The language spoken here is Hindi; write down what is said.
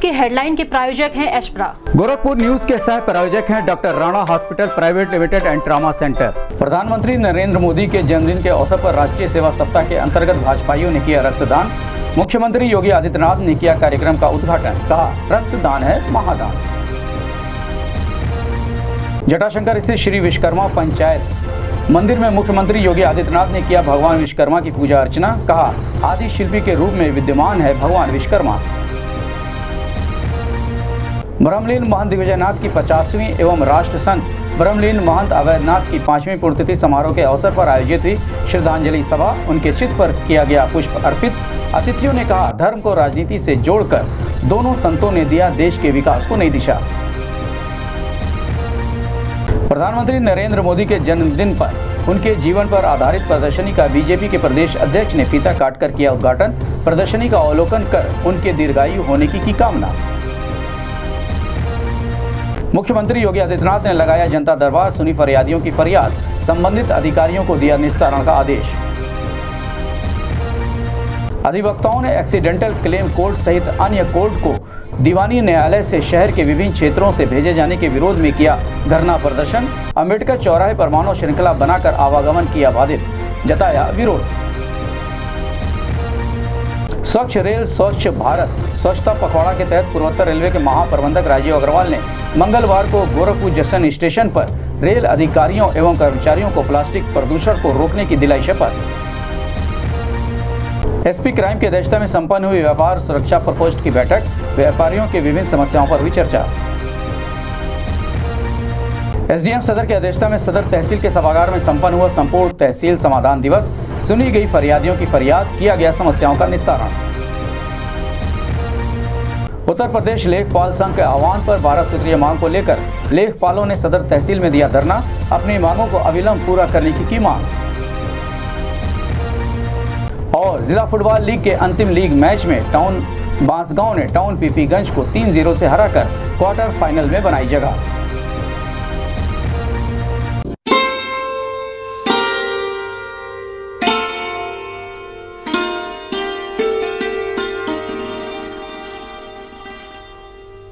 के हेडलाइन के प्रायोजक हैं एशप्रा। गोरखपुर न्यूज के सह प्रायोजक हैं doctor Rana hospital private limited and trauma centre. प्रधानमंत्री नरेंद्र मोदी के जन्मदिन के अवसर पर राष्ट्रीय सेवा सप्ताह के अंतर्गत भाजपाइयों ने किया रक्तदान। मुख्यमंत्री योगी आदित्यनाथ ने किया कार्यक्रम का उद्घाटन, कहा रक्तदान है महादान। जटाशंकर स्थित श्री विश्वकर्मा पंचायत मंदिर में मुख्यमंत्री योगी आदित्यनाथ ने किया भगवान विश्वकर्मा की पूजा अर्चना, कहा आदि शिल्पी के रूप में विद्यमान है भगवान विश्वकर्मा। ब्रह्मलीन महंत दिग्विजयनाथ की 50वीं एवं राष्ट्र संत ब्रह्मलीन महंत अवैधनाथ की 5वीं पुण्यतिथि समारोह के अवसर पर आयोजित हुई श्रद्धांजलि सभा, उनके चित्र पर किया गया पुष्प अर्पित। अतिथियों ने कहा धर्म को राजनीति से जोड़कर दोनों संतों ने दिया देश के विकास को नई दिशा। प्रधानमंत्री नरेंद्र मोदी के जन्मदिन पर उनके जीवन पर आधारित प्रदर्शनी का बीजेपी के प्रदेश अध्यक्ष ने फीता काटकर किया उद्घाटन। प्रदर्शनी का अवलोकन कर उनके दीर्घायु होने की कामना। मुख्यमंत्री योगी आदित्यनाथ ने लगाया जनता दरबार, सुनी फरियादियों की फरियाद, संबंधित अधिकारियों को दिया निस्तारण का आदेश। अधिवक्ताओं ने एक्सीडेंटल क्लेम कोर्ट सहित अन्य कोर्ट को दीवानी न्यायालय से शहर के विभिन्न क्षेत्रों से भेजे जाने के विरोध में किया धरना प्रदर्शन। अम्बेडकर चौराहे पर मानव श्रृंखला बनाकर आवागमन किया बाधित, जताया विरोध। स्वच्छ रेल स्वच्छ भारत स्वच्छता पखवाड़ा के तहत पूर्वोत्तर रेलवे के महाप्रबंधक राजीव अग्रवाल ने मंगलवार को गोरखपुर जंक्शन स्टेशन पर रेल अधिकारियों एवं कर्मचारियों को प्लास्टिक प्रदूषण को रोकने की दिलाई शपथ। एसपी क्राइम की अध्यक्षता में संपन्न हुई व्यापार सुरक्षा प्रकोष्ठ की बैठक, व्यापारियों की विभिन्न समस्याओं पर हुई चर्चा। एसडीएम सदर की अध्यक्षता में सदर तहसील के सभागार में संपन्न हुआ संपूर्ण तहसील समाधान दिवस, सुनी गई फरियादियों की फरियाद, किया गया समस्याओं का निस्तारण। उत्तर प्रदेश लेखपाल संघ के आह्वान पर 12 सूत्रीय मांग को लेकर लेखपालों ने सदर तहसील में दिया धरना, अपनी मांगों को अविलंब पूरा करने की मांग। और जिला फुटबॉल लीग के अंतिम लीग मैच में टाउन बांसगांव ने टाउन पीपीगंज को 3-0 से हराकर क्वार्टर फाइनल में बनाई जगह।